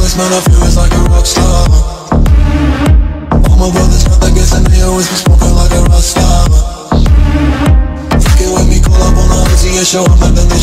always smell of you, it's like a rock star. All my brothers got that gas and they always be smoking like a rock star. Fucking with me, call up on the Uzi and show up like the